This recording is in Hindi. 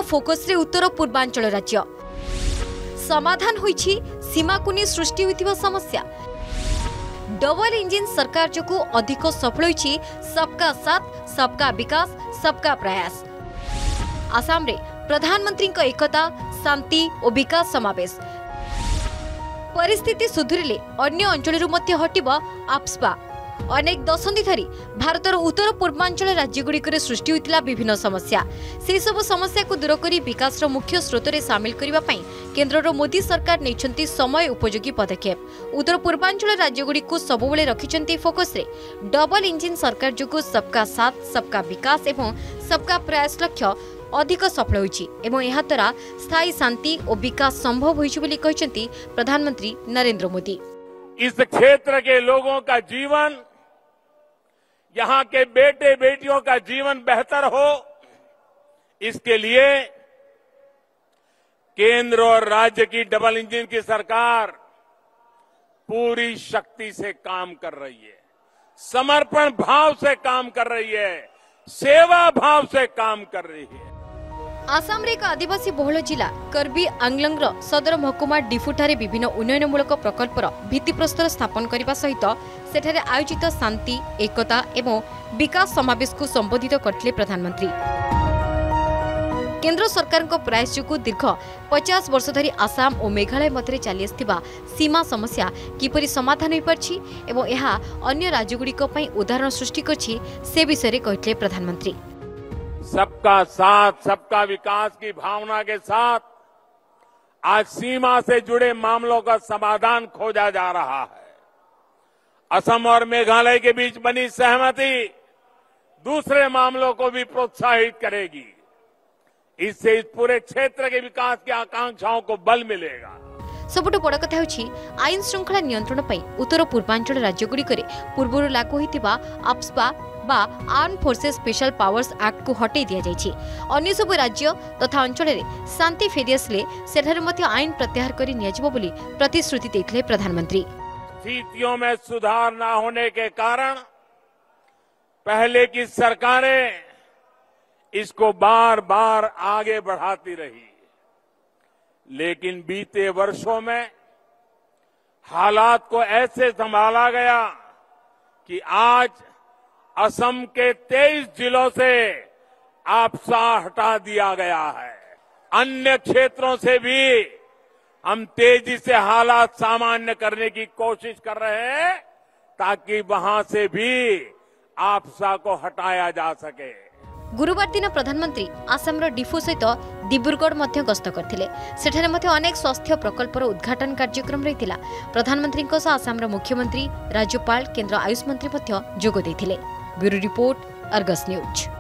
फोकस रे उत्तर पूर्वांचल राज्य समाधान होईछि सीमा को नहीं सृष्टि होइतिबा समस्या। डबल इंजिन सरकार जो अधिक सफल होईछि सबका साथ सबका विकास सबका प्रयास। आसाम रे प्रधानमंत्री एकता शांति और विकास समावेश। परिस्थिति सुधुरिले अन्य अंचल मध्य हटिब आप्सपा। अनेक दशंधि धरी भारतर उत्तर पूर्वांचल राज्यगुड़िक सृष्टि होता विभिन्न समस्या। से सब समस्या को दूर कर विकास मुख्य स्रोत में सामिल करने केन्द्र मोदी सरकार नहीं समय उपयोगी पदक्षेप। उत्तर पूर्वांचल राज्यगुड़िक सबुबले रखिंट फोकस रे। डबल इंजिन सरकार जो सबका साथ सबका विकास एवं सबका प्रयास लक्ष्य अधिक सफल होइछि एवं एहा द्वारा स्थायी शांति और विकास संभव होइछि बोली कहिसेंती प्रधानमंत्री नरेंद्र मोदी। इस क्षेत्र के लोगों का जीवन, यहाँ के बेटे बेटियों का जीवन बेहतर हो, इसके लिए केंद्र और राज्य की डबल इंजन की सरकार पूरी शक्ति से काम कर रही है, समर्पण भाव से काम कर रही है, सेवा भाव से काम कर रही है। आसाम रे एक आदिवासी बहुल जिला कर्बी आंगलंग सदर महकुमा डिफुठारे विभिन्न उन्नयनमूलक प्रकल्पर भित्तिप्रस्तर स्थापन करने सहित सेठारे आयोजित शांति एकता एवं विकास समावेश को संबोधित करथिले प्रधानमंत्री। केंद्र सरकार को प्रयास जो दीर्घ 50 वर्ष धरी आसाम और मेघालय मध्य चली आसथिबा सीमा समस्या किपरि समाधान हो पारछि एवं यह अन्य राज्यगुड़िक पई उदाहरण सृष्टि करछि से विषय कहिथिले प्रधानमंत्री। सबका साथ सबका विकास की भावना के साथ आज सीमा से जुड़े मामलों का समाधान खोजा जा रहा है। असम और मेघालय के बीच बनी सहमति दूसरे मामलों को भी प्रोत्साहित करेगी। इससे इस पूरे क्षेत्र के विकास की आकांक्षाओं को बल मिलेगा। सबुठ बड़ कथा होछि आईन श्रृंखला नियंत्रण पई उत्तर पूर्वांचल राज्यगुड़िक पूर्व लागू होइतिबा आप्सपा बा arm forces special powers act को हटे दिया जाइछि। अन्य सब राज्य तथा अंचल में शांति फेरी आसले सेठारे मध्य आईन प्रत्याहार करि नियाजिबो बोली प्रतिश्रुति देथिले प्रधानमंत्री। स्थितियों में सुधार न होने के कारण पहले की सरकारें इसको बार बार आगे बढ़ाती रही, लेकिन बीते वर्षों में हालात को ऐसे संभाला गया कि आज असम के 23 जिलों से आपसा हटा दिया गया है। अन्य क्षेत्रों से भी हम तेजी से हालात सामान्य करने की कोशिश कर रहे हैं ताकि वहां से भी आपसा को हटाया जा सके। गुरुवार दिन प्रधानमंत्री आसाम डिफु सहित डिब्रुगढ़ मध्य गस्त करथिले। सेठारे मध्य अनेक स्वास्थ्य प्रकल्पर उद्घाटन कार्यक्रम रहितिला। प्रधानमंत्री आसाम मुख्यमंत्री राज्यपाल केंद्र आयुष मंत्री मध्य जोग देथिले। Bureau report Argus news.